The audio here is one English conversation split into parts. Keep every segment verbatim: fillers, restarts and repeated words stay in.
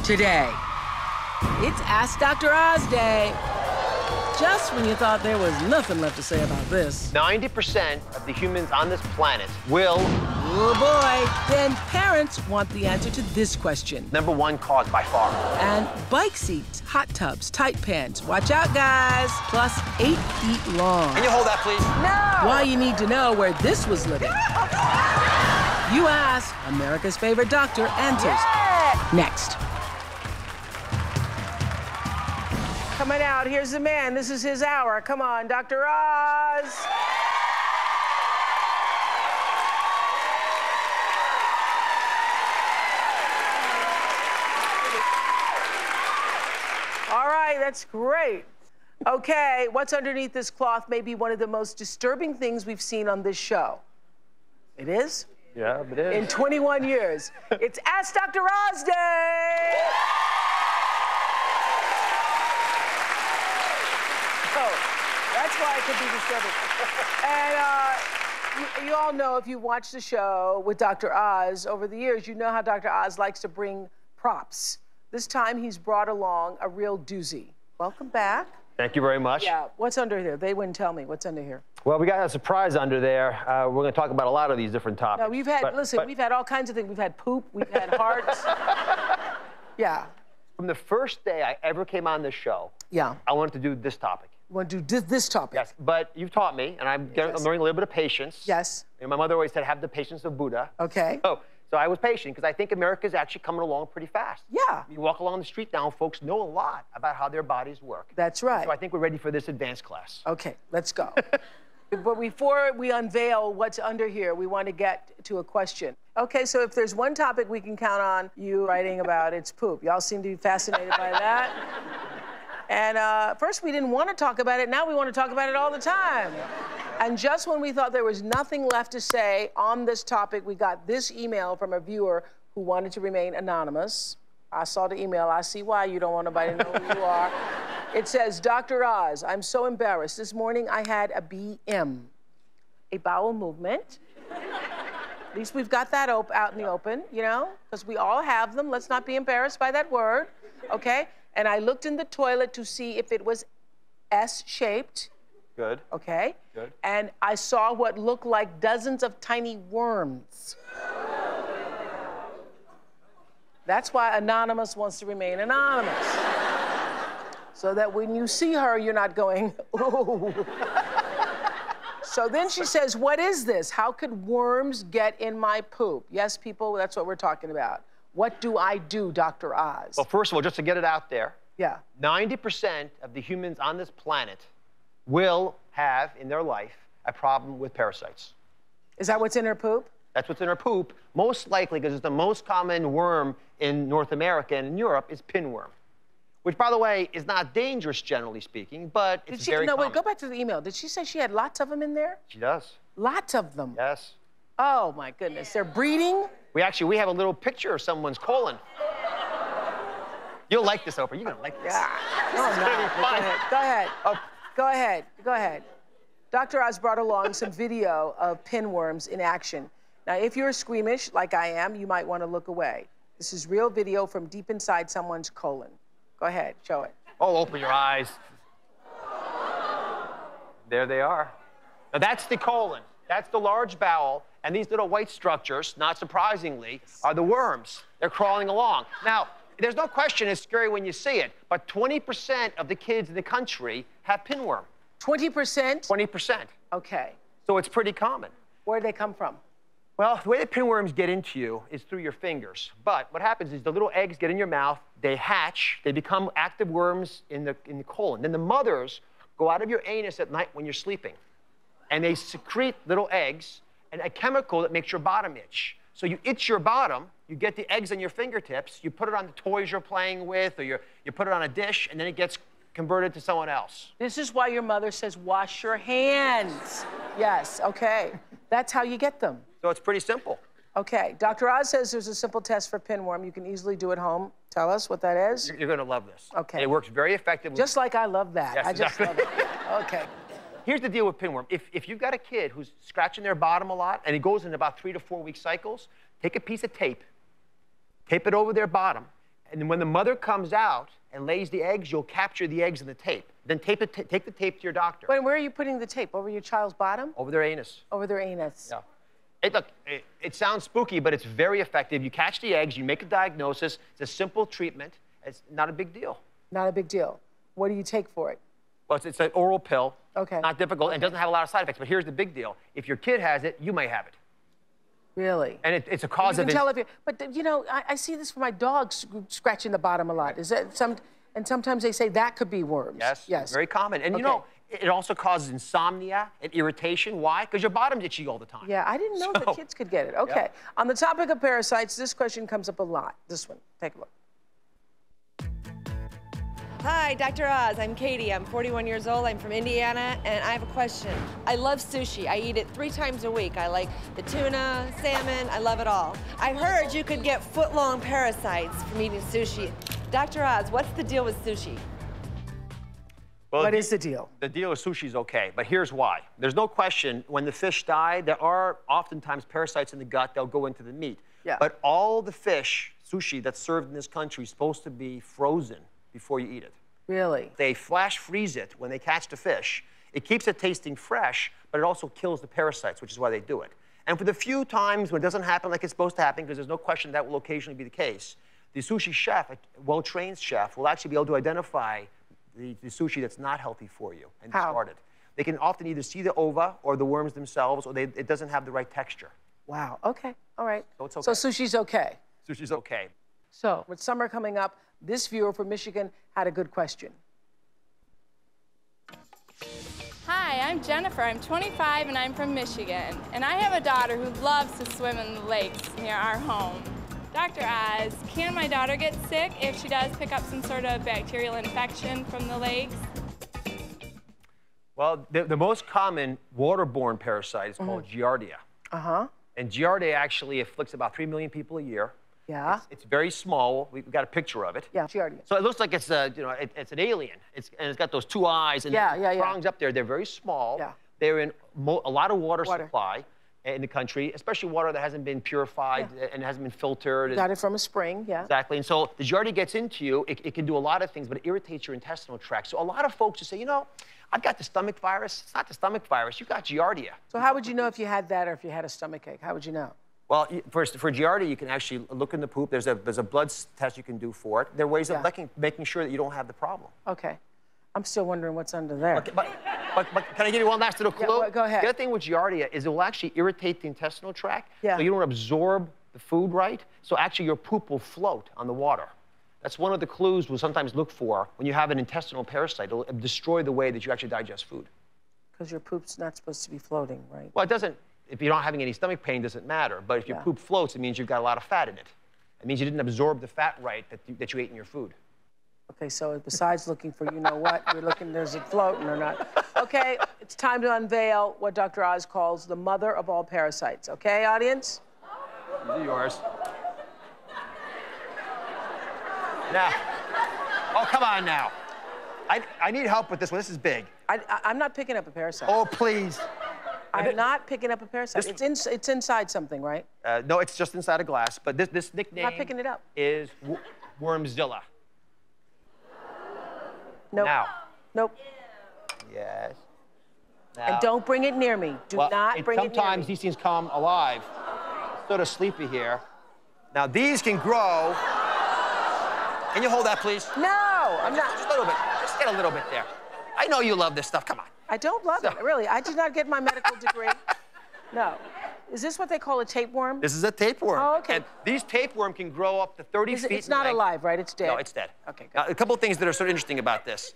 today. It's Ask Doctor Oz Day. Just when you thought there was nothing left to say about this. ninety percent of the humans on this planet will... Oh, boy. Then parents want the answer to this question. Number one cause by far. And bike seats, hot tubs, tight pants. Watch out, guys. Plus eight feet long. Can you hold that, please? No! Why you need to know where this was living. You ask, America's favorite doctor answers. Yeah. Next. Coming out, here's the man. This is his hour. Come on, Doctor Oz. All right, that's great. Okay, what's underneath this cloth may be one of the most disturbing things we've seen on this show. It is? Yeah, it is. In twenty-one years. It's Ask Doctor Oz Day! That's why it could be disturbing. And uh, you, you all know, if you watch the show with Doctor Oz over the years, you know how Doctor Oz likes to bring props. This time, he's brought along a real doozy. Welcome back. Thank you very much. Yeah, what's under here? They wouldn't tell me. What's under here? Well, we got a surprise under there. Uh, we're going to talk about a lot of these different topics. No, we've had, but, listen, but... we've had all kinds of things. We've had poop, we've had hearts. Yeah. From the first day I ever came on this show, yeah, I wanted to do this topic. You want to do this topic? Yes, but you've taught me, and I'm, getting, Yes. I'm learning a little bit of patience. Yes. And my mother always said, have the patience of Buddha. Okay. So, so I was patient, because I think America's actually coming along pretty fast. Yeah. You walk along the street now, folks know a lot about how their bodies work. That's right. So I think we're ready for this advanced class. Okay, let's go. But before we unveil what's under here, we want to get to a question. Okay, so if there's one topic we can count on you writing about, it's poop. Y'all seem to be fascinated by that. And uh, first we didn't want to talk about it, now we want to talk about it all the time. And just when we thought there was nothing left to say on this topic, we got this email from a viewer who wanted to remain anonymous. I saw the email, I see why you don't want nobody to know who you are. It says, Doctor Oz, I'm so embarrassed. This morning I had a B M, a bowel movement. At least we've got that op out in the open, you know, because we all have them. Let's not be embarrassed by that word, okay? And I looked in the toilet to see if it was S-shaped. Good. Okay? Good. And I saw what looked like dozens of tiny worms. That's why Anonymous wants to remain anonymous. So that when you see her, you're not going, ooh. So then she says, what is this? How could worms get in my poop? Yes, people, that's what we're talking about. What do I do, Doctor Oz? Well, first of all, just to get it out there, yeah, ninety percent of the humans on this planet will have, in their life, a problem with parasites. Is that what's in her poop? That's what's in her poop, most likely because it's the most common worm in North America and in Europe is pinworm, which, by the way, is not dangerous, generally speaking, but it's Did she, very no, common. wait, go back to the email. Did she say she had lots of them in there? She does. Lots of them? Yes. Oh, my goodness. They're breeding? We actually, we have a little picture of someone's colon. You'll like this, Oprah. You're gonna like this. Yeah. No, It's no. gonna be Go fun. ahead. Go ahead. Oh. Go ahead. Go ahead. Doctor Oz brought along some video of pinworms in action. Now, if you're squeamish, like I am, you might want to look away. This is real video from deep inside someone's colon. Go ahead. Show it. Oh, open your eyes. There they are. Now, that's the colon. That's the large bowel. And these little white structures, not surprisingly, are the worms. They're crawling along. Now, there's no question it's scary when you see it, but twenty percent of the kids in the country have pinworm. twenty percent? twenty percent. Okay. So it's pretty common. Where do they come from? Well, the way the pinworms get into you is through your fingers. But what happens is the little eggs get in your mouth, they hatch, they become active worms in the, in the colon. Then the mothers go out of your anus at night when you're sleeping, and they secrete little eggs and a chemical that makes your bottom itch. So you itch your bottom, you get the eggs on your fingertips, you put it on the toys you're playing with, or you you put it on a dish, and then it gets converted to someone else. This is why your mother says, wash your hands. Yes, okay. That's how you get them. So it's pretty simple. Okay, Doctor Oz says there's a simple test for pinworm. You can easily do at home. Tell us what that is. You're, you're gonna love this. Okay. And it works very effectively. Just like I love that. Yes, I just exactly. love it. Okay. Here's the deal with pinworm. If, if you've got a kid who's scratching their bottom a lot, and it goes in about three to four week cycles, take a piece of tape, tape it over their bottom, And when the mother comes out and lays the eggs, you'll capture the eggs in the tape. Then tape it, take the tape to your doctor. Wait, where are you putting the tape? Over your child's bottom? Over their anus. Over their anus. Yeah. It, look, it, it sounds spooky, but it's very effective. You catch the eggs, you make a diagnosis. It's a simple treatment. It's not a big deal. Not a big deal. What do you take for it? Well, it's, it's an oral pill. Okay. Not difficult, okay. and doesn't have a lot of side effects. But here's the big deal. If your kid has it, you may have it. Really? And it, it's a cause you of can it. tell if you, but you know, I, I see this for my dogs scratching the bottom a lot. Is that some? And sometimes they say that could be worms. Yes. Yes. Very common. And okay. you know, it also causes insomnia and irritation. Why? Because your bottom's itchy all the time. Yeah, I didn't know so, that kids could get it. Okay. Yeah. On the topic of parasites, this question comes up a lot. This one. Take a look. Hi, Doctor Oz. I'm Katie. I'm forty-one years old. I'm from Indiana, and I have a question. I love sushi. I eat it three times a week. I like the tuna, salmon. I love it all. I heard you could get foot-long parasites from eating sushi. Doctor Oz, what's the deal with sushi? Well, what the, is the deal? The deal with sushi is okay, but here's why. There's no question, when the fish die, there are oftentimes parasites in the gut. They'll go into the meat. Yeah. But all the fish, sushi, that's served in this country is supposed to be frozen before you eat it. Really? They flash freeze it when they catch the fish. It keeps it tasting fresh, but it also kills the parasites, which is why they do it. And for the few times when it doesn't happen like it's supposed to happen, because there's no question that will occasionally be the case, the sushi chef, a well-trained chef, will actually be able to identify the, the sushi that's not healthy for you and How? discard it. They can often either see the ova or the worms themselves, or they, it doesn't have the right texture. Wow. Okay. All right. So it's okay. So sushi's okay. Sushi's okay. So with summer coming up, this viewer from Michigan had a good question. Hi, I'm Jennifer. I'm twenty-five and I'm from Michigan. And I have a daughter who loves to swim in the lakes near our home. Doctor Oz, can my daughter get sick if she does pick up some sort of bacterial infection from the lakes? Well, the, the most common waterborne parasite is called mm-hmm. Giardia. Uh-huh. And Giardia actually afflicts about three million people a year. Yeah. It's, it's very small. We've got a picture of it. Yeah, Giardia. So it looks like it's a, you know, it, it's an alien. It's, and it's got those two eyes and yeah, the yeah, prongs yeah. up there. They're very small. Yeah. They're in mo a lot of water, water supply in the country, especially water that hasn't been purified yeah. and hasn't been filtered. Got it from a spring, yeah. Exactly. And so the Giardia gets into you. It, it can do a lot of things, but it irritates your intestinal tract. So a lot of folks will say, you know, I've got the stomach virus. It's not the stomach virus. You've got Giardia. So how would you know if you had that or if you had a stomach ache? How would you know? Well, first, for Giardia, you can actually look in the poop. There's a, there's a blood test you can do for it. There are ways yeah. of making, making sure that you don't have the problem. Okay. I'm still wondering what's under there. Okay, but, but, but can I give you one last little clue? Yeah, well, go ahead. The other thing with Giardia is it will actually irritate the intestinal tract. Yeah. So you don't absorb the food right. So actually your poop will float on the water. That's one of the clues we'll sometimes look for when you have an intestinal parasite. It'll destroy the way that you actually digest food. Because your poop's not supposed to be floating, right? Well, it doesn't. If you're not having any stomach pain, it doesn't matter. But if your yeah. poop floats, it means you've got a lot of fat in it. It means you didn't absorb the fat right that you, that you ate in your food. Okay, so besides looking for you know what, you're looking, there's it floating or not. Okay, it's time to unveil what Doctor Oz calls the mother of all parasites. Okay, audience? These are yours. Now, oh, come on now. I, I need help with this one. This is big. I, I, I'm not picking up a parasite. Oh, please. I'm not picking up a parasite. This, it's, in, it's inside something, right? Uh, no, it's just inside a glass. But this, this nickname I'm not picking it up. is w Wormzilla. Nope. Now. Nope. Yes. Now. And don't bring it near me. Do well, not it, bring it near me. Sometimes these things come alive. Sort of sleepy here. Now, these can grow. Can you hold that, please? No, I'm not. Just a little bit. Just get a little bit there. I know you love this stuff. Come on. I don't love so. it, really. I did not get my medical degree. No. Is this what they call a tapeworm? This is a tapeworm. Oh, okay. And these tapeworm can grow up to thirty is it, feet It's not in length. alive, right? It's dead. No, it's dead. Okay, good. Now, a couple of things that are sort of interesting about this.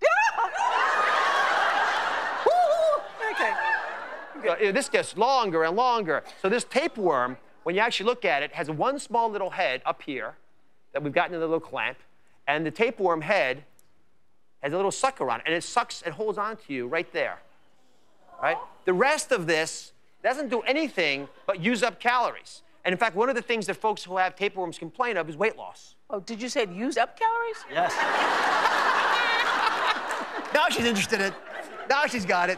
Okay. So, this gets longer and longer. So this tapeworm, when you actually look at it, has one small little head up here that we've gotten in a little clamp, and the tapeworm head has a little sucker on it, and it sucks and holds on to you right there. Right? The rest of this doesn't do anything but use up calories. And in fact, one of the things that folks who have tapeworms complain of is weight loss. Oh, did you say it used up calories? Yes. Now she's interested in it. Now she's got it.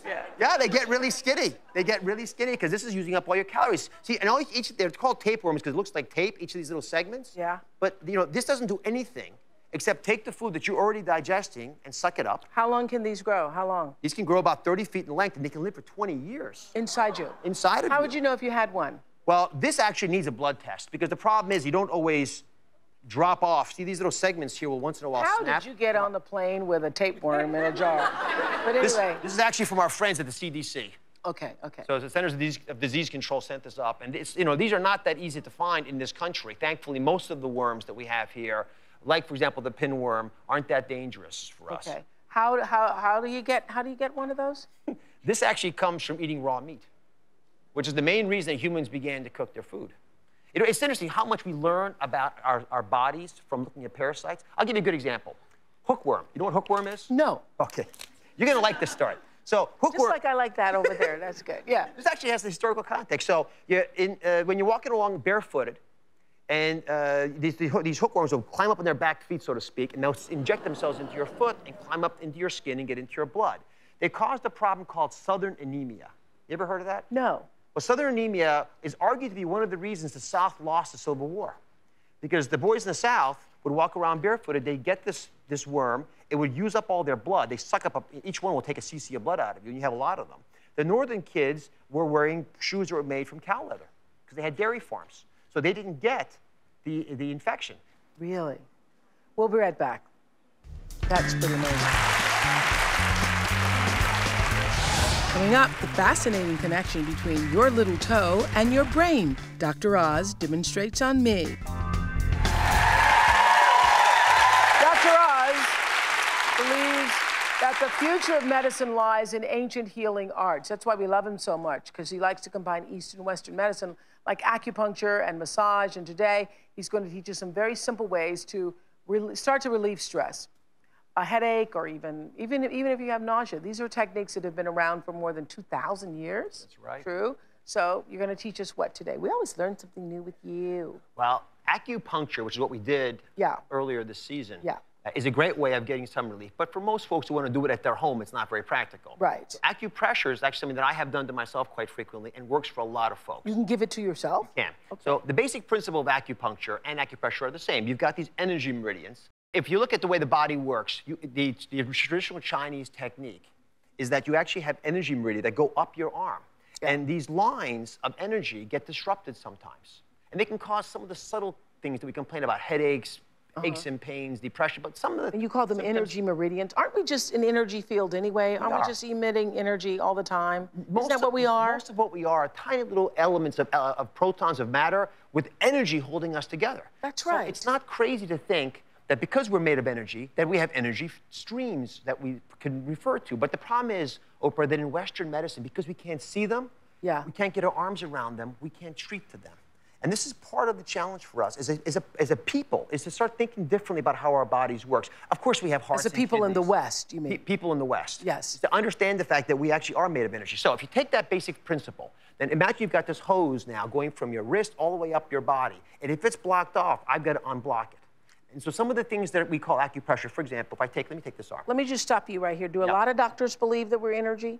Yeah. Yeah, they get really skinny. They get really skinny because this is using up all your calories. See, and all each, they're called tapeworms because it looks like tape, each of these little segments. Yeah. But, you know, this doesn't do anything except take the food that you're already digesting and suck it up. How long can these grow? How long? These can grow about thirty feet in length, and they can live for twenty years. Inside you? Inside of you. How would you know if you had one? Well, this actually needs a blood test because the problem is you don't always drop off. See, these little segments here will once in a while How snap. did you get on the plane with a tapeworm in a jar? But anyway. This, this is actually from our friends at the C D C. Okay, okay. So the Centers of Disease, of Disease Control sent this up. And it's, you know, these are not that easy to find in this country. Thankfully, most of the worms that we have here, like, for example, the pinworm, aren't that dangerous for us. Okay. How, how, how, do you get, how do you get one of those? This actually comes from eating raw meat, which is the main reason that humans began to cook their food. You know, it's interesting how much we learn about our, our bodies from looking at parasites. I'll give you a good example. Hookworm. You know what hookworm is? No. Okay. You're going to like this story. So hookworm. Just like I like that over there. That's good. Yeah. This actually has the historical context. So you're in, uh, when you're walking along barefooted, and uh, these, these hookworms will climb up on their back feet, so to speak, and they'll inject themselves into your foot and climb up into your skin and get into your blood. They caused a problem called southern anemia. You ever heard of that? No. Well, southern anemia is argued to be one of the reasons the South lost the Civil War. Because the boys in the South would walk around barefooted, they'd get this, this worm, it would use up all their blood. They suck up, a, each one will take a cc of blood out of you, and you have a lot of them. The northern kids were wearing shoes that were made from cow leather, because they had dairy farms. So they didn't get the, the infection. Really? We'll be right back. That's pretty amazing. Coming up, the fascinating connection between your little toe and your brain. Doctor Oz demonstrates on me. Doctor Oz believes that the future of medicine lies in ancient healing arts. That's why we love him so much, because he likes to combine Eastern and Western medicine like acupuncture and massage. And today, he's going to teach us some very simple ways to start to relieve stress. A headache, or even, even, even if you have nausea. These are techniques that have been around for more than two thousand years. That's right. True. So you're going to teach us what today? We always learn something new with you. Well, acupuncture, which is what we did yeah. earlier this season, yeah. uh, is a great way of getting some relief. But for most folks who want to do it at their home, it's not very practical. Right. So acupressure is actually something that I have done to myself quite frequently and works for a lot of folks. You can give it to yourself? You can. Okay. So the basic principle of acupuncture and acupressure are the same. You've got these energy meridians. If you look at the way the body works, you, the, the traditional Chinese technique is that you actually have energy meridians that go up your arm. Yeah. And these lines of energy get disrupted sometimes. And they can cause some of the subtle things that we complain about, headaches, uh-huh. aches and pains, depression, but some of the... And you call them energy meridians. Aren't we just an energy field anyway? Aren't we, we just emitting energy all the time? Most Isn't that of, what we are? Most of what we are are tiny little elements of, uh, of protons of matter with energy holding us together. That's right. So it's not crazy to think that because we're made of energy, that we have energy streams that we can refer to. But the problem is, Oprah, that in Western medicine, because we can't see them, yeah. we can't get our arms around them, we can't treat to them. And this is part of the challenge for us as a, as a, as a people, is to start thinking differently about how our bodies work. Of course, we have hearts As a people in the West, you mean? Pe people in the West. Yes. To understand the fact that we actually are made of energy. So if you take that basic principle, then imagine you've got this hose now going from your wrist all the way up your body. And if it's blocked off, I've got to unblock it. And so some of the things that we call acupressure, for example, if I take, let me take this arm. Let me just stop you right here. Do a yeah. lot of doctors believe that we're energy?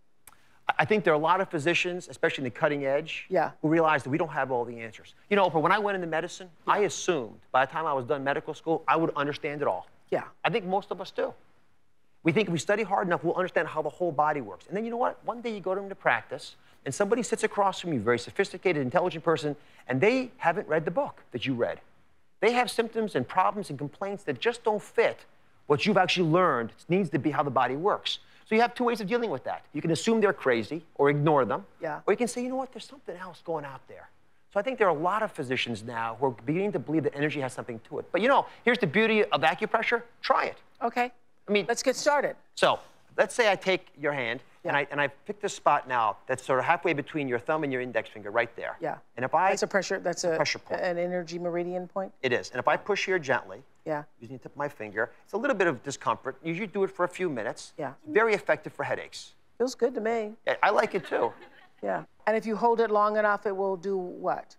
I think there are a lot of physicians, especially in the cutting edge, yeah. who realize that we don't have all the answers. You know, Oprah, when I went into medicine, yeah. I assumed by the time I was done medical school, I would understand it all. Yeah. I think most of us do. We think if we study hard enough, we'll understand how the whole body works. And then you know what? One day you go to into practice, and somebody sits across from you, a very sophisticated, intelligent person, and they haven't read the book that you read. They have symptoms and problems and complaints that just don't fit what you've actually learned. It needs to be how the body works. So you have two ways of dealing with that. You can assume they're crazy or ignore them. Yeah. Or you can say, you know what, there's something else going out there. So I think there are a lot of physicians now who are beginning to believe that energy has something to it. But you know, here's the beauty of acupressure. Try it. Okay. I mean, let's get started. So let's say I take your hand, yeah. and I and I pick this spot now that's sort of halfway between your thumb and your index finger, right there. Yeah. And if I that's a pressure. That's a pressure point. An energy meridian point. It is. And if I push here gently, yeah, using the tip of my finger, it's a little bit of discomfort. You usually do it for a few minutes. Yeah. It's very effective for headaches. Feels good to me. I like it too. Yeah. And if you hold it long enough, it will do what?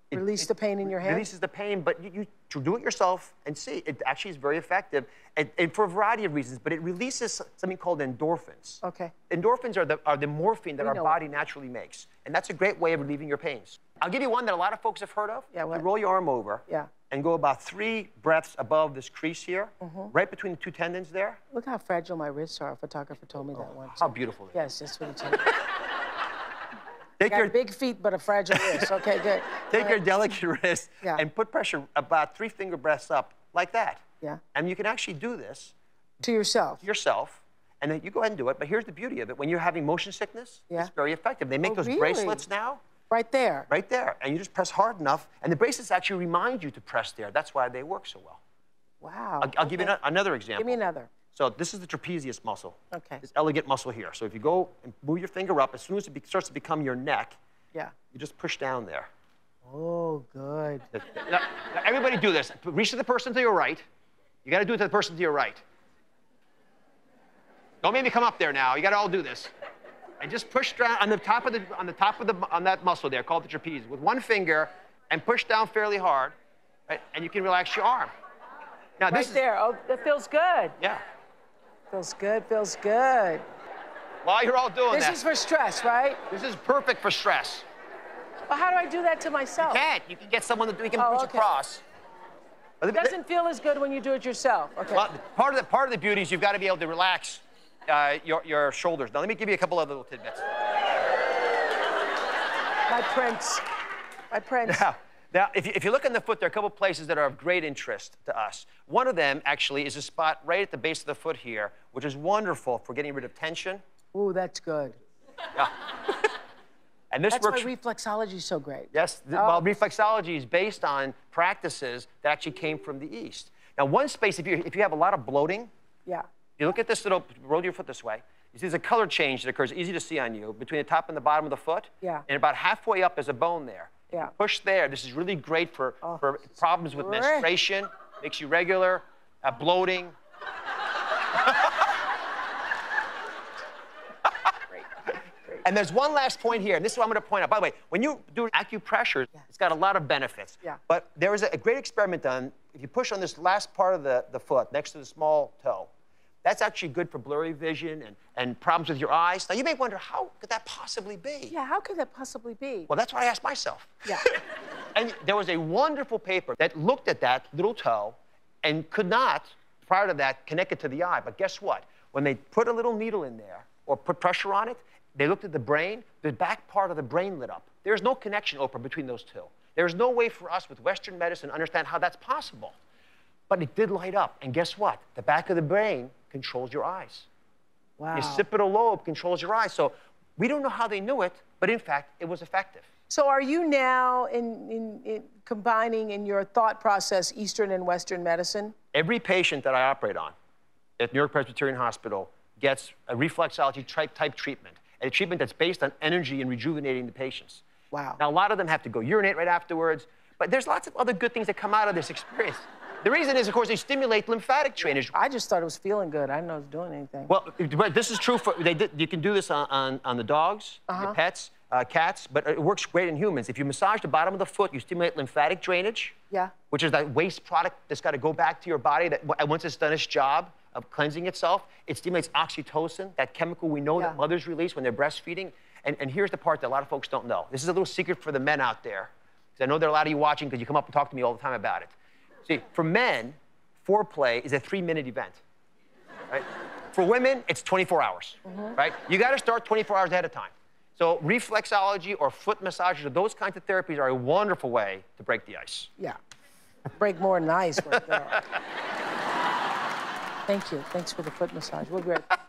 It, Release it, the pain in your hand? Releases the pain, but you, you to do it yourself and see. It actually is very effective, and, and for a variety of reasons, but it releases something called endorphins. Okay. Endorphins are the, are the morphine that We our know body naturally makes, and that's a great way of relieving your pains. I'll give you one that a lot of folks have heard of. Yeah, what? You roll your arm over Yeah. and go about three breaths above this crease here, Mm-hmm. right between the two tendons there. Look how fragile my wrists are. A photographer told me that once. How beautiful it is. Yes, that's what he told me. Take Got your, big feet, but a fragile wrist. Okay, good. take All your right. delicate wrist Yeah. and put pressure about three finger breaths up, like that. Yeah. And you can actually do this To yourself. yourself, and then you go ahead and do it. But here's the beauty of it. When you're having motion sickness, Yeah. it's very effective. They make Oh, those really? bracelets now, Right there. right there. And you just press hard enough, and the bracelets actually remind you to press there. That's why they work so well. Wow. I'll, I'll give you Okay. ano- another example. Give me another. So this is the trapezius muscle. Okay. This elegant muscle here. So if you go and move your finger up, as soon as it be- starts to become your neck, Yeah. you just push down there. Oh, good. Now, now everybody do this. Reach to the person to your right. You got to do it to the person to your right. Don't make me come up there now. You got to all do this. And just push down on the top of the on the top of the on that muscle there called the trapeze with one finger, and push down fairly hard, right? And you can relax your arm. Now this Right is, there. Oh, that feels good. yeah. Feels good, feels good. While you're all doing This that, is for stress, right? this is perfect for stress. Well, how do I do that to myself? You can't. You can get someone that we can Oh, reach okay. across. But It the- doesn't feel as good when you do it yourself. Okay. Well, part of the part of the beauty is you've got to be able to relax uh, your your shoulders. Now let me give you a couple of little tidbits. My prince. My prince. Now, now if, you, if you look on the foot, there are a couple places that are of great interest to us. One of them, actually, is a spot right at the base of the foot here, which is wonderful for getting rid of tension. Ooh, that's good. Yeah. And this That's works. why reflexology is so great. Yes, th- Oh. well, reflexology is based on practices that actually came from the East. Now, one space, if you, if you have a lot of bloating, Yeah. you look at this little, roll your foot this way. You see there's a color change that occurs, easy to see on you, between the top and the bottom of the foot. Yeah. And about halfway up is a bone there. Yeah. You push there. This is really great for, Oh, for problems with great. menstruation, makes you regular, uh, bloating. And there's one last point here, and this is what I'm going to point out. By the way, when you do acupressure, Yeah. it's got a lot of benefits. Yeah. But there was a, a great experiment done. If you push on this last part of the, the foot, next to the small toe, that's actually good for blurry vision and, and problems with your eyes. Now, you may wonder, how could that possibly be? Yeah, how could that possibly be? Well, that's what I asked myself. Yeah. And there was a wonderful paper that looked at that little toe and could not, prior to that, connect it to the eye. But guess what? When they put a little needle in there or put pressure on it, they looked at the brain, the back part of the brain lit up. There's no connection, Oprah, between those two. There's no way for us with Western medicine to understand how that's possible. But it did light up. And guess what? The back of the brain controls your eyes. Wow. Your occipital lobe controls your eyes. So we don't know how they knew it, but in fact, it was effective. So are you now in, in, in combining in your thought process Eastern and Western medicine? Every patient that I operate on at New York Presbyterian Hospital gets a reflexology type, type treatment, a treatment that's based on energy and rejuvenating the patients. Wow. Now, a lot of them have to go urinate right afterwards, but there's lots of other good things that come out of this experience. The reason is, of course, they stimulate lymphatic drainage. I just thought it was feeling good. I didn't know it was doing anything. Well, but this is true for, they did, you can do this on, on, on the dogs, Uh-huh. your pets, uh, cats, but it works great in humans. If you massage the bottom of the foot, you stimulate lymphatic drainage, Yeah. which is that waste product that's got to go back to your body that w- once it's done its job of cleansing itself, it stimulates oxytocin, that chemical we know Yeah. that mothers release when they're breastfeeding. And, and here's the part that a lot of folks don't know. This is a little secret for the men out there, because I know there are a lot of you watching because you come up and talk to me all the time about it. See, for men, foreplay is a three-minute event, right? For women, it's twenty-four hours, right? You got to start twenty-four hours ahead of time. So reflexology or foot massages or those kinds of therapies are a wonderful way to break the ice. Yeah. Break more than ice right there. Thank you. Thanks for the foot massage. We'll be right back.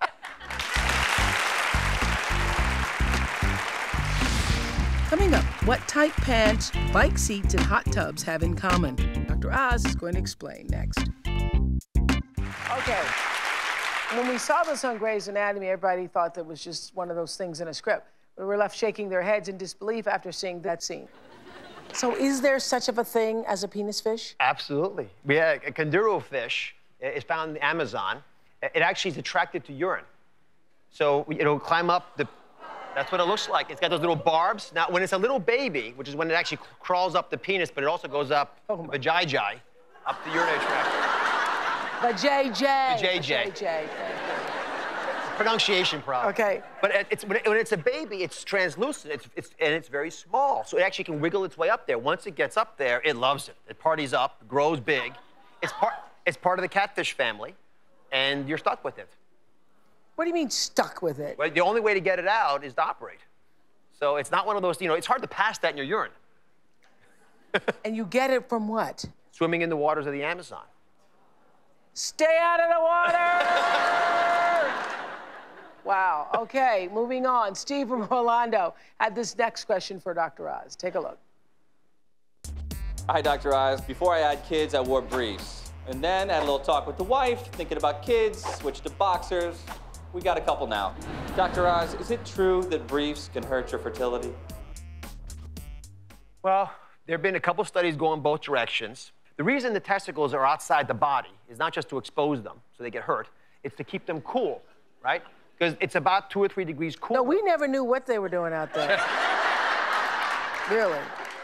Coming up, what tight pants, bike seats, and hot tubs have in common. Doctor Oz is going to explain next. Okay. When we saw this on Grey's Anatomy, everybody thought that was just one of those things in a script. We were left shaking their heads in disbelief after seeing that scene. So is there such of a thing as a penis fish? Absolutely. We have a conduro fish is found in the Amazon. It actually is attracted to urine. So it'll climb up the That's what it looks like. It's got those little barbs. Now, when it's a little baby, which is when it actually crawls up the penis, but it also goes up oh the vajayjay, up the urinary tract. Vajayjay. Vajayjay. Vajayjay. Pronunciation problem. Okay. But it's, when, it, when it's a baby, it's translucent, it's, it's, and it's very small, so it actually can wiggle its way up there. Once it gets up there, it loves it. It parties up, grows big. It's part, it's part of the catfish family, and you're stuck with it. What do you mean stuck with it? Well, the only way to get it out is to operate. So it's not one of those, you know, it's hard to pass that in your urine. And you get it from what? Swimming in the waters of the Amazon. Stay out of the water! Wow, okay, moving on. Steve from Orlando had this next question for Doctor Oz. Take a look. Hi, Doctor Oz. Before I had kids, I wore briefs. And then I had a little talk with the wife, thinking about kids, switched to boxers. We got a couple now. Doctor Oz, is it true that briefs can hurt your fertility? Well, there have been a couple studies going both directions. The reason the testicles are outside the body is not just to expose them so they get hurt, it's to keep them cool, right? Because it's about two or three degrees cooler. No, we never knew what they were doing out there. Really?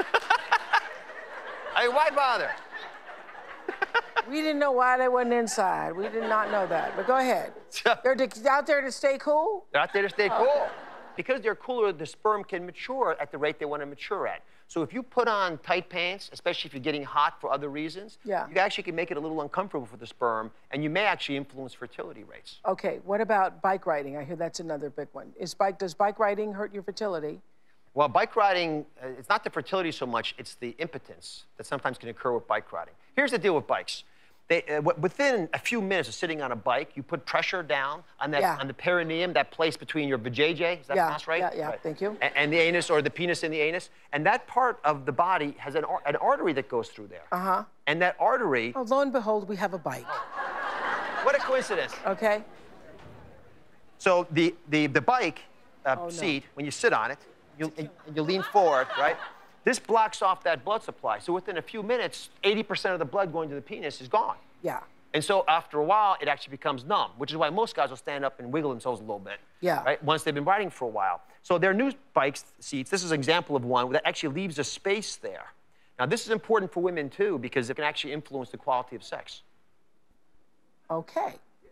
I mean, why bother? We didn't know why they wasn't inside. We did not know that, but go ahead. They're to, out there to stay cool? They're out there to stay cool. Okay. Because they're cooler, the sperm can mature at the rate they want to mature at. So if you put on tight pants, especially if you're getting hot for other reasons, yeah. you actually can make it a little uncomfortable for the sperm, and you may actually influence fertility rates. Okay, what about bike riding? I hear that's another big one. Is bike, does bike riding hurt your fertility? Well, bike riding, uh, it's not the fertility so much, it's the impotence that sometimes can occur with bike riding. Here's the deal with bikes. They, uh, within a few minutes of sitting on a bike, you put pressure down on, that, yeah. on the perineum, that place between your vajayjay, is that yeah. pronounced right? Yeah, yeah, right. Thank you. And, and the anus, or the penis in the anus. And that part of the body has an, ar an artery that goes through there. Uh-huh. And that artery... Oh, lo and behold, we have a bike. What a coincidence. Okay. So the, the, the bike uh, oh, seat, no. when you sit on it, you, and you lean forward, right? This blocks off that blood supply. So within a few minutes, eighty percent of the blood going to the penis is gone. Yeah. And so after a while, it actually becomes numb, which is why most guys will stand up and wiggle themselves a little bit. Yeah. Right? Once they've been riding for a while. So their new bike seats, this is an example of one that actually leaves a space there. Now, this is important for women, too, because it can actually influence the quality of sex. Okay.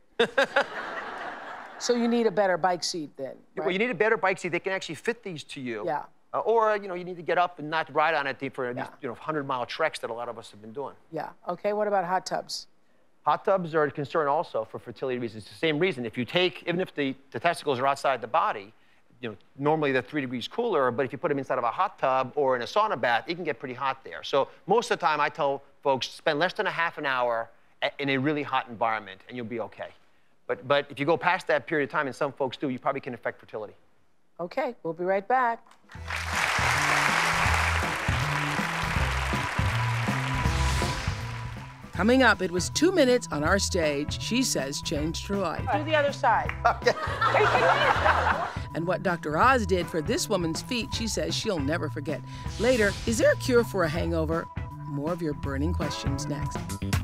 So you need a better bike seat then, right? Well, you need a better bike seat. They can actually fit these to you. Yeah. Uh, or, you know, you need to get up and not ride on it for yeah. these, you know, hundred-mile treks that a lot of us have been doing. Yeah. Okay, what about hot tubs? Hot tubs are a concern also for fertility reasons. It's the same reason. If you take, even if the, the testicles are outside the body, you know, normally they're three degrees cooler, but if you put them inside of a hot tub or in a sauna bath, it can get pretty hot there. So most of the time I tell folks, spend less than a half an hour in a really hot environment and you'll be okay. But, but if you go past that period of time, and some folks do, you probably can affect fertility. Okay, we'll be right back. Coming up, it was two minutes on our stage. She says changed her life. Do the other side. Okay. And what Doctor Oz did for this woman's feet, she says she'll never forget. Later, is there a cure for a hangover? More of your burning questions next.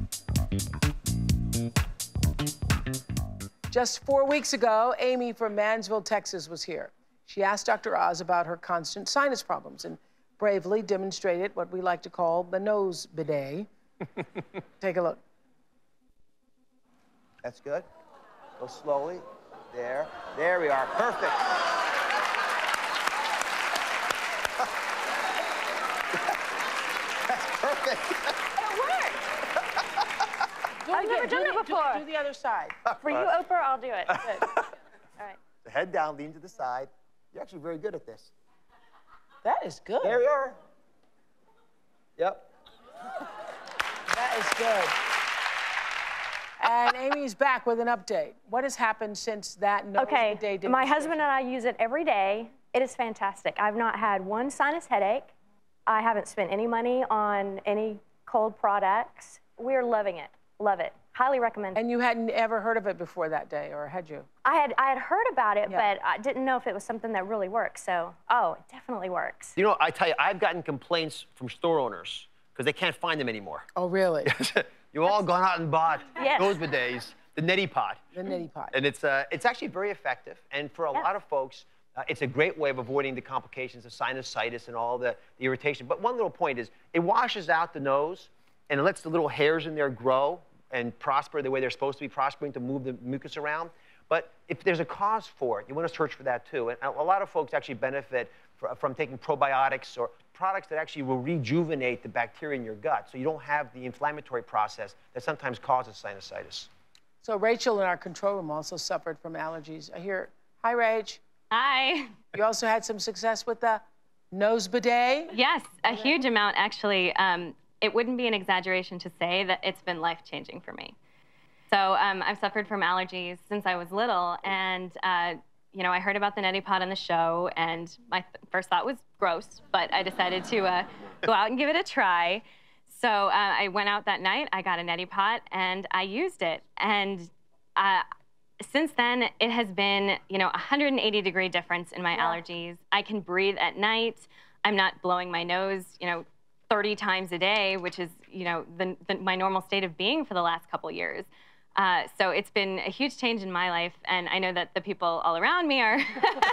Just four weeks ago, Amy from Mansville, Texas was here. She asked Doctor Oz about her constant sinus problems and bravely demonstrated what we like to call the nose bidet. Take a look. That's good. Go slowly. There. There we are. Perfect. That's perfect. It worked. I've never done it before. Do, do the other side. For you, Oprah, I'll do it. Good. All right. The head down, lean to the side. You're actually very good at this. That is good. There we are. Yep. That is good. And Amy's back with an update. What has happened since that nose okay. bidet? My husband and I use it every day. It is fantastic. I've not had one sinus headache. I haven't spent any money on any cold products. We're loving it. Love it. Highly recommend it. And you hadn't ever heard of it before that day, or had you? I had, I had heard about it, yeah. but I didn't know if it was something that really works. So, oh, it definitely works. You know, I tell you, I've gotten complaints from store owners because they can't find them anymore. Oh, really? You've all gone out and bought yes. those bidets, the neti pot. The neti pot. And it's, uh, it's actually very effective. And for a yeah. lot of folks, Uh, it's a great way of avoiding the complications of sinusitis and all the, the irritation. But one little point is it washes out the nose and it lets the little hairs in there grow and prosper the way they're supposed to be prospering to move the mucus around. But if there's a cause for it, you want to search for that too. And a, a lot of folks actually benefit fr from taking probiotics or products that actually will rejuvenate the bacteria in your gut so you don't have the inflammatory process that sometimes causes sinusitis. So Rachel in our control room also suffered from allergies. I hear, hi, Rach. Hi. You also had some success with the nose bidet? Yes, a huge amount, actually. Um, it wouldn't be an exaggeration to say that it's been life-changing for me. So um, I've suffered from allergies since I was little, and uh, you know, I heard about the neti pot on the show, and my th first thought was gross, but I decided to uh, go out and give it a try. So uh, I went out that night, I got a neti pot, and I used it. And uh, since then, it has been, you know, a one hundred eighty degree difference in my yeah. allergies. I can breathe at night. I'm not blowing my nose, you know, thirty times a day, which is, you know, the, the, my normal state of being for the last couple years. Uh, so it's been a huge change in my life, and I know that the people all around me are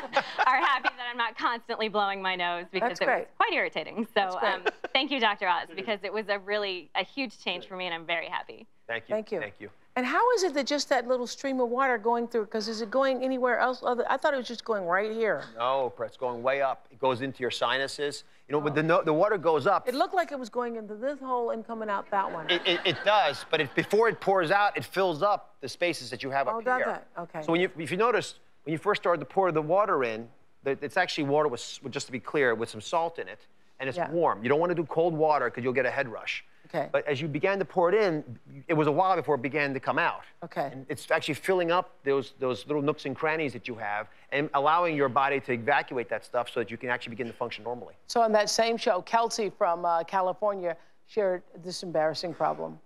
are happy that I'm not constantly blowing my nose because it was quite irritating. So um, thank you, Doctor Oz, because it was a really a huge change for me, and I'm very happy. Thank you. Thank you. Thank you. And how is it that just that little stream of water going through? Because is it going anywhere else? Other, I thought it was just going right here. No, it's going way up. It goes into your sinuses. You know, oh. but the, no, the water goes up. It looked like it was going into this hole and coming out that one. It, it, it does, but it, before it pours out, it fills up the spaces that you have oh, up does here. That? Okay. So when you, if you notice, when you first started to pour the water in, the, it's actually water with, just to be clear, with some salt in it, and it's yeah. warm. You don't want to do cold water because you'll get a head rush. Okay. But as you began to pour it in, it was a while before it began to come out. Okay. And it's actually filling up those, those little nooks and crannies that you have and allowing your body to evacuate that stuff so that you can actually begin to function normally. So on that same show, Kelsey from uh, California shared this embarrassing problem.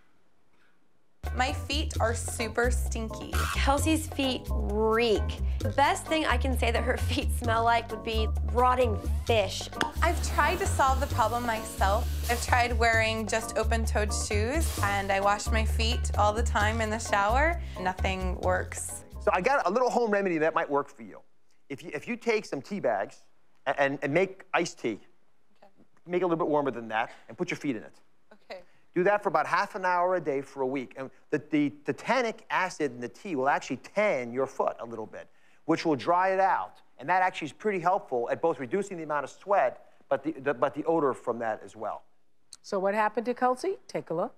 My feet are super stinky. Kelsey's feet reek. The best thing I can say that her feet smell like would be rotting fish. I've tried to solve the problem myself. I've tried wearing just open-toed shoes, and I wash my feet all the time in the shower. Nothing works. So I got a little home remedy that might work for you. If you, if you take some tea bags and, and make iced tea, okay. make it a little bit warmer than that, and put your feet in it. Okay. Do that for about half an hour a day for a week. And the, the, the tannic acid in the tea will actually tan your foot a little bit, which will dry it out. And that actually is pretty helpful at both reducing the amount of sweat, but the, the, but the odor from that as well. So what happened to Kelsey? Take a look.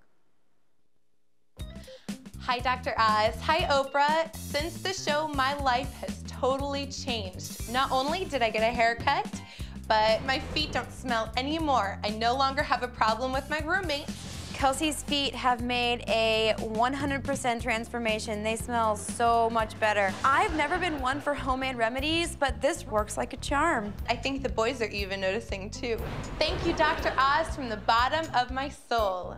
Hi, Doctor Oz. Hi, Oprah. Since the show, my life has totally changed. Not only did I get a haircut, but my feet don't smell anymore. I no longer have a problem with my roommates. Kelsey's feet have made a one hundred percent transformation. They smell so much better. I've never been one for homemade remedies, but this works like a charm. I think the boys are even noticing too. Thank you, Doctor Oz, from the bottom of my soul.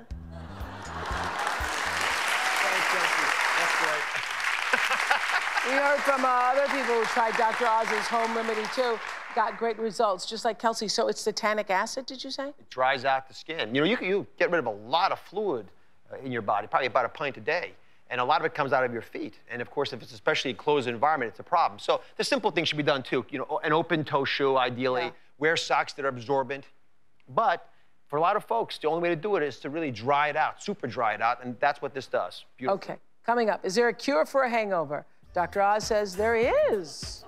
Thanks, Kelsey. That's great. We heard from uh, other people who tried Doctor Oz's home remedy too. Got great results, just like Kelsey. So it's the tannic acid, did you say? It dries out the skin. You know, you can you get rid of a lot of fluid uh, in your body, probably about a pint a day. And a lot of it comes out of your feet. And of course, if it's especially a closed environment, it's a problem. So the simple things should be done too. You know, an open toe shoe, ideally. Yeah. Wear socks that are absorbent. But for a lot of folks, the only way to do it is to really dry it out, super dry it out. And that's what this does. Beautiful. Okay, coming up, is there a cure for a hangover? Doctor Oz says there is.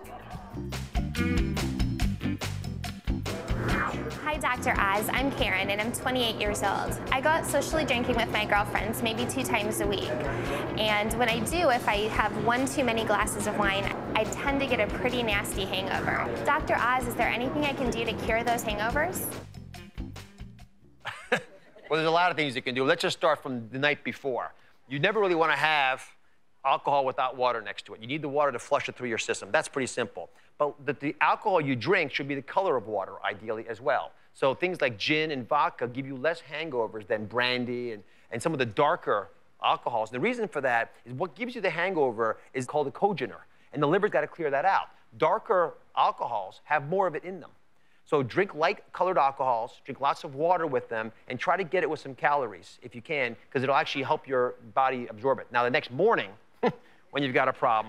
Hi, Doctor Oz. I'm Karen, and I'm twenty-eight years old. I go out socially drinking with my girlfriends maybe two times a week. And when I do, if I have one too many glasses of wine, I tend to get a pretty nasty hangover. Doctor Oz, is there anything I can do to cure those hangovers? Well, there's a lot of things you can do. Let's just start from the night before. You never really want to have alcohol without water next to it. You need the water to flush it through your system. That's pretty simple. But the, the alcohol you drink should be the color of water, ideally, as well. So things like gin and vodka give you less hangovers than brandy and, and some of the darker alcohols. And the reason for that is what gives you the hangover is called a cogener. And the liver's got to clear that out. Darker alcohols have more of it in them. So drink light-colored alcohols, drink lots of water with them, and try to get it with some calories, if you can, because it'll actually help your body absorb it. Now, the next morning, when you've got a problem,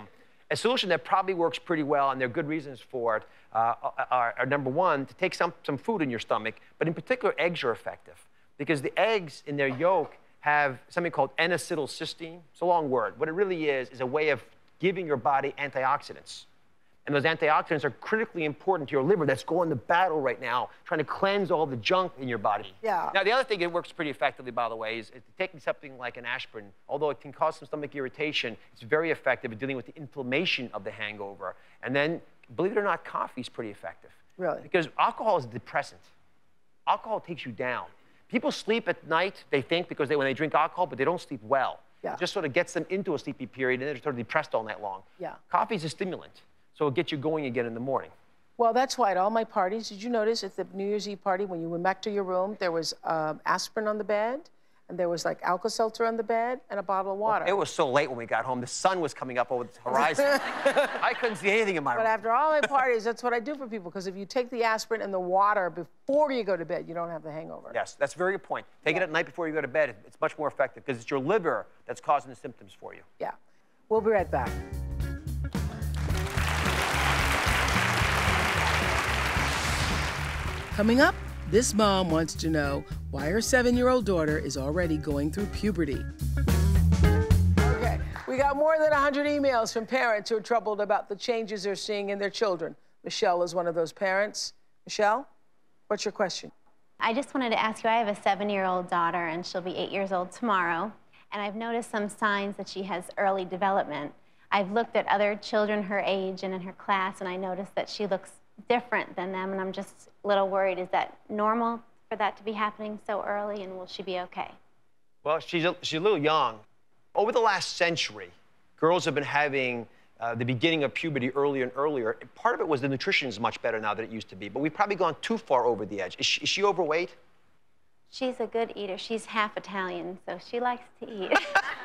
A solution that probably works pretty well, and there are good reasons for it, uh, are, are number one, to take some, some food in your stomach, but in particular, eggs are effective because the eggs in their yolk have something called N-acetylcysteine. It's a long word. What it really is is a way of giving your body antioxidants. And those antioxidants are critically important to your liver that's going to battle right now, trying to cleanse all the junk in your body. Yeah. Now, the other thing that works pretty effectively, by the way, is, is taking something like an aspirin. Although it can cause some stomach irritation, it's very effective at dealing with the inflammation of the hangover. And then, believe it or not, coffee is pretty effective. Really? Because alcohol is a depressant. Alcohol takes you down. People sleep at night, they think, because they, when they drink alcohol, but they don't sleep well. Yeah. It just sort of gets them into a sleepy period, and they're sort of depressed all night long. Yeah. Coffee is a stimulant. So it'll get you going again in the morning. Well, that's why at all my parties, did you notice at the New Year's Eve party, when you went back to your room, there was um, aspirin on the bed, and there was like Alka-Seltzer on the bed, and a bottle of water. Well, it was so late when we got home. The sun was coming up over the horizon. I couldn't see anything in my room. But after all my parties, that's what I do for people, because if you take the aspirin and the water before you go to bed, you don't have the hangover. Yes, that's a very good point. Take Yeah. it at night before you go to bed. It's much more effective, because it's your liver that's causing the symptoms for you. Yeah. We'll be right back. Coming up, this mom wants to know why her seven-year-old daughter is already going through puberty. Okay, we got more than one hundred emails from parents who are troubled about the changes they're seeing in their children. Michelle is one of those parents. Michelle, what's your question? I just wanted to ask you, I have a seven-year-old daughter, and she'll be eight years old tomorrow, and I've noticed some signs that she has early development. I've looked at other children her age and in her class, and I noticed that she looks different than them, and I'm just a little worried. Is that normal for that to be happening so early, and will she be okay? Well, she's a, she's a little young. Over the last century, girls have been having uh, the beginning of puberty earlier and earlier. Part of it was the nutrition is much better now than it used to be, but we've probably gone too far over the edge. Is she, is she overweight? She's a good eater. She's half Italian, so she likes to eat.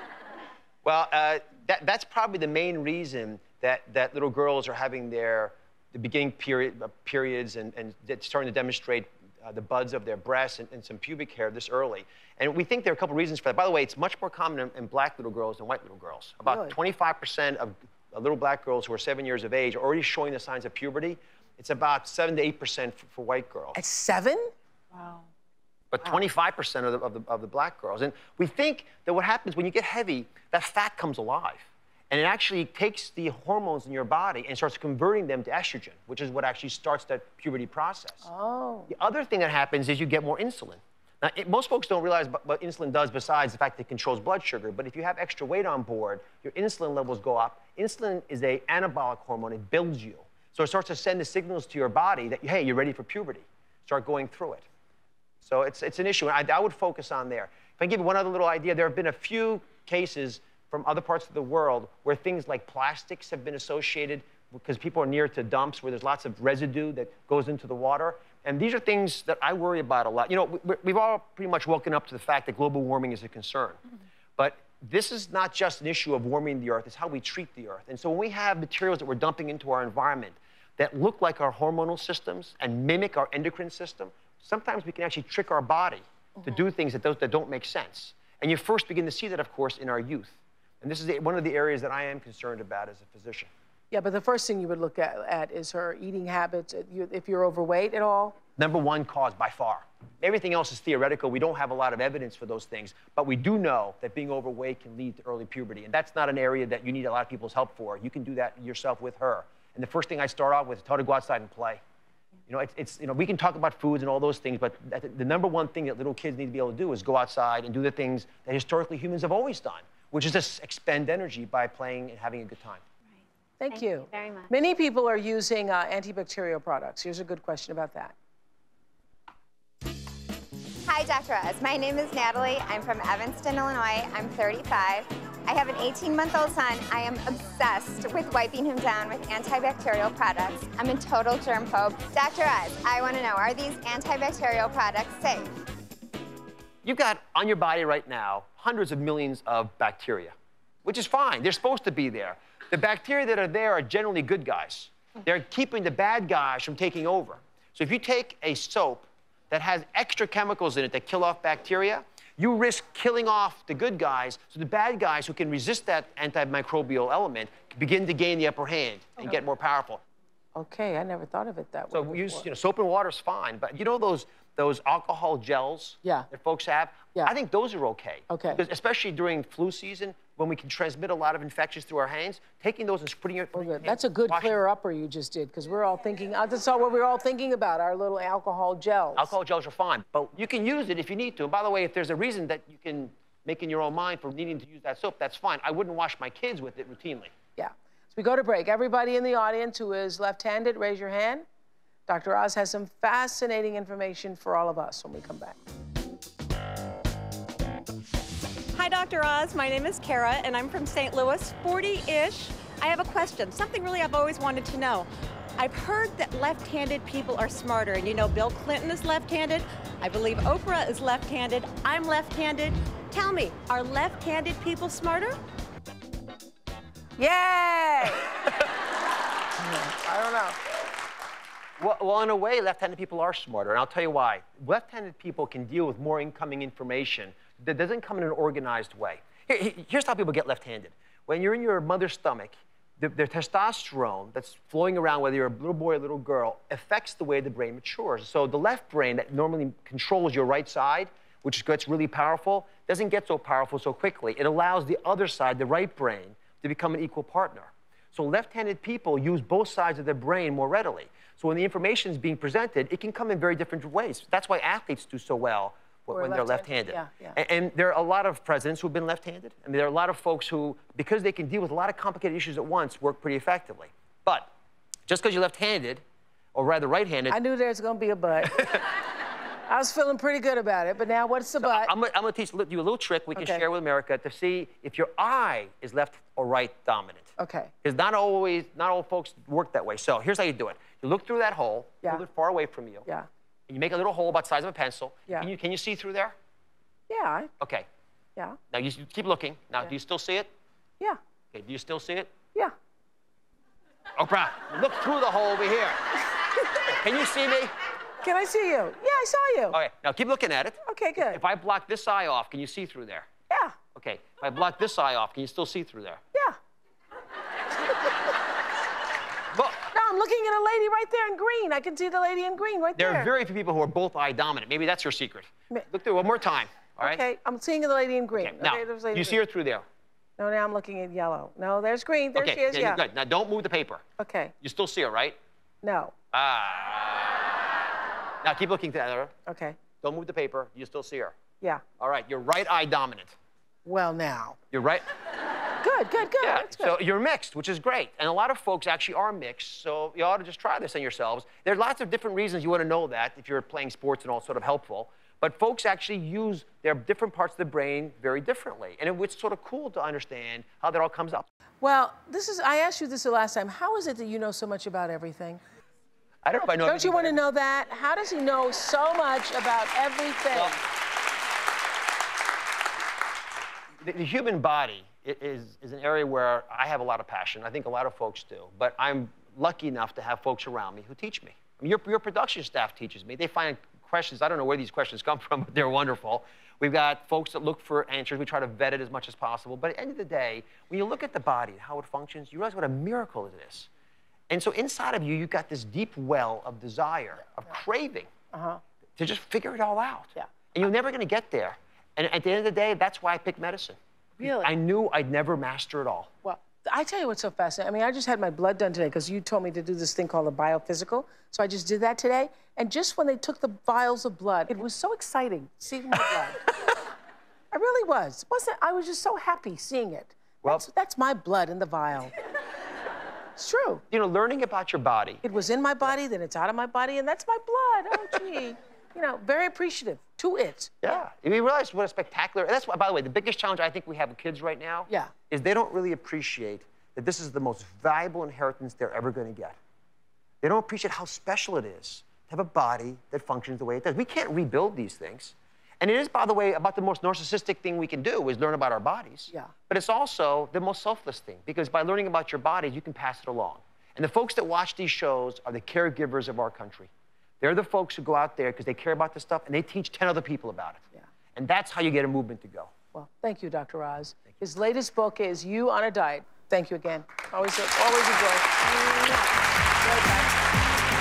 Well, uh, that, that's probably the main reason that, that little girls are having their the beginning period, uh, periods and, and starting to demonstrate uh, the buds of their breasts and, and some pubic hair this early. And we think there are a couple reasons for that. By the way, it's much more common in, in black little girls than white little girls. About twenty-five percent of uh, little black girls who are seven years of age are already showing the signs of puberty. It's about seven to eight percent for, for white girls. At seven? Wow. But twenty-five percent of the, of, the, of the black girls. And we think that what happens when you get heavy, that fat comes alive. And it actually takes the hormones in your body and starts converting them to estrogen, which is what actually starts that puberty process. Oh. The other thing that happens is you get more insulin. Now, it, most folks don't realize what insulin does besides the fact that it controls blood sugar. But if you have extra weight on board, your insulin levels go up. Insulin is an anabolic hormone. It builds you. So it starts to send the signals to your body that, hey, you're ready for puberty. Start going through it. So it's, it's an issue. And I, I would focus on there. If I give you one other little idea, there have been a few cases from other parts of the world where things like plastics have been associated because people are near to dumps where there's lots of residue that goes into the water. And these are things that I worry about a lot. You know, we, we've all pretty much woken up to the fact that global warming is a concern. Mm-hmm. But this is not just an issue of warming the earth, it's how we treat the earth. And so when we have materials that we're dumping into our environment that look like our hormonal systems and mimic our endocrine system, sometimes we can actually trick our body mm-hmm. to do things that, those, that don't make sense. And you first begin to see that, of course, in our youth. And this is the, one of the areas that I am concerned about as a physician. Yeah, but the first thing you would look at, at is her eating habits, if you're overweight at all. Number one cause by far. Everything else is theoretical. We don't have a lot of evidence for those things. But we do know that being overweight can lead to early puberty. And that's not an area that you need a lot of people's help for. You can do that yourself with her. And the first thing I start off with is tell her to go outside and play. You know, it's, it's, you know, we can talk about foods and all those things, but the number one thing that little kids need to be able to do is go outside and do the things that historically humans have always done, which is just expend energy by playing and having a good time. Right. Thank, Thank you. you very much. Many people are using uh, antibacterial products. Here's a good question about that. Hi, Doctor Oz. My name is Natalie. I'm from Evanston, Illinois. I'm thirty-five. I have an eighteen-month-old son. I am obsessed with wiping him down with antibacterial products. I'm a total germphobe. Doctor Oz, I want to know, are these antibacterial products safe? You've got on your body right now hundreds of millions of bacteria, which is fine. They're supposed to be there. The bacteria that are there are generally good guys. They're keeping the bad guys from taking over. So if you take a soap that has extra chemicals in it that kill off bacteria, you risk killing off the good guys, so the bad guys who can resist that antimicrobial element begin to gain the upper hand and Okay. get more powerful. Okay, I never thought of it that way. So before. use, you know, soap and water is fine, but you know those those alcohol gels Yeah. that folks have? Yeah. I think those are okay. Okay. Because especially during flu season, when we can transmit a lot of infections through our hands, taking those and putting it. Oh, good. That's a good clear upper you just did, because we're all thinking, uh, that's all what we're all thinking about, our little alcohol gels. Alcohol gels are fine, but you can use it if you need to. And by the way, if there's a reason that you can make in your own mind for needing to use that soap, that's fine. I wouldn't wash my kids with it routinely. Yeah. So we go to break. Everybody in the audience who is left-handed, raise your hand. Doctor Oz has some fascinating information for all of us when we come back. Hi, Doctor Oz. My name is Kara, and I'm from Saint Louis, forty-ish. I have a question, something really I've always wanted to know. I've heard that left-handed people are smarter, and you know Bill Clinton is left-handed. I believe Oprah is left-handed. I'm left-handed. Tell me, are left-handed people smarter? Yay! I don't know. Well, well, in a way, left-handed people are smarter, and I'll tell you why. Left-handed people can deal with more incoming information that doesn't come in an organized way. Here, here's how people get left-handed. When you're in your mother's stomach, the, the testosterone that's flowing around, whether you're a little boy or a little girl, affects the way the brain matures. So the left brain that normally controls your right side, which gets really powerful, doesn't get so powerful so quickly. It allows the other side, the right brain, to become an equal partner. So left-handed people use both sides of their brain more readily. So when the information is being presented, it can come in very different ways. That's why athletes do so well when, when they're left-handed. Yeah, yeah. And, and there are a lot of presidents who have been left-handed. I mean, there are a lot of folks who, because they can deal with a lot of complicated issues at once, work pretty effectively. But just because you're left-handed, or rather right-handed... I knew there was going to be a but. I was feeling pretty good about it, but now what's the so but? I'm, I'm going to teach you a little trick we can Okay. share with America to see if your eye is left or right dominant. Okay. Because not always, not all folks work that way. So here's how you do it. You look through that hole, Yeah. a little bit far away from you. Yeah. And you make a little hole about the size of a pencil. Yeah. Can you, can you see through there? Yeah. I, Okay. yeah. Now you s- keep looking. Now, Yeah. do you still see it? Yeah. Okay, do you still see it? Yeah. Oprah, look through the hole over here. Can you see me? Can I see you? Yeah, I saw you. Okay, now keep looking at it. Okay, good. If I block this eye off, can you see through there? Yeah. Okay, if I block this eye off, can you still see through there? Yeah. Well, No, I'm looking at a lady right there in green. I can see the lady in green right there there. are very few people who are both eye dominant. Maybe that's your secret. Ma- Look through it one more time, all right? Okay, I'm seeing the lady in green. Okay, now, Okay, there's a do lady you in see green. her through there? No, now I'm looking at yellow. No, there's green. There Okay, she is, yeah, yeah. you're good. Now, don't move the paper. Okay, You still see her, right? no. Ah. Now, keep looking at her. Okay, Don't move the paper. You still see her. yeah. All right, you're right eye dominant. Well, now. You're right. Good, good, good. Yeah, That's good. so you're mixed, which is great. And a lot of folks actually are mixed, so you ought to just try this on yourselves. There are lots of different reasons you want to know that if you're playing sports and all sort of helpful. But folks actually use their different parts of the brain very differently. And it was sort of cool to understand how that all comes up. Well, this is, I asked you this the last time. How is it that you know so much about everything? I don't know if I know Don't you everything want to about know that? How does he know so much about everything? Well, the, the human body i- is, is an area where I have a lot of passion. I think a lot of folks do. But I'm lucky enough to have folks around me who teach me. I mean, your, your production staff teaches me. They find questions. I don't know where these questions come from, but they're wonderful. We've got folks that look for answers. We try to vet it as much as possible. But at the end of the day, when you look at the body and how it functions, you realize what a miracle it is. And so inside of you, you've got this deep well of desire, of craving, Uh-huh. to just figure it all out. Yeah. And you're never going to get there. And at the end of the day, that's why I picked medicine. Really? I knew I'd never master it all. Well, I tell you what's so fascinating. I mean, I just had my blood done today because you told me to do this thing called a biophysical. So I just did that today. And just when they took the vials of blood, it was so exciting seeing my blood. I really was. Wasn't I was just so happy seeing it. Well- that's, that's my blood in the vial. It's true. You know, learning about your body. It was in my body, then it's out of my body, and that's my blood. Oh, gee. You know, very appreciative to it. Yeah. You realize what a spectacular, and that's why, by the way, the biggest challenge I think we have with kids right now Yeah. is they don't really appreciate that this is the most valuable inheritance they're ever going to get. They don't appreciate how special it is to have a body that functions the way it does. We can't rebuild these things. And it is, by the way, about the most narcissistic thing we can do is learn about our bodies. Yeah. But it's also the most selfless thing, because by learning about your bodies, you can pass it along. And the folks that watch these shows are the caregivers of our country. They're the folks who go out there because they care about this stuff, and they teach ten other people about it. Yeah. And that's how you get a movement to go. Well, thank you, Doctor Oz. His latest book is You on a Diet. Thank you again. Always a, always a joy.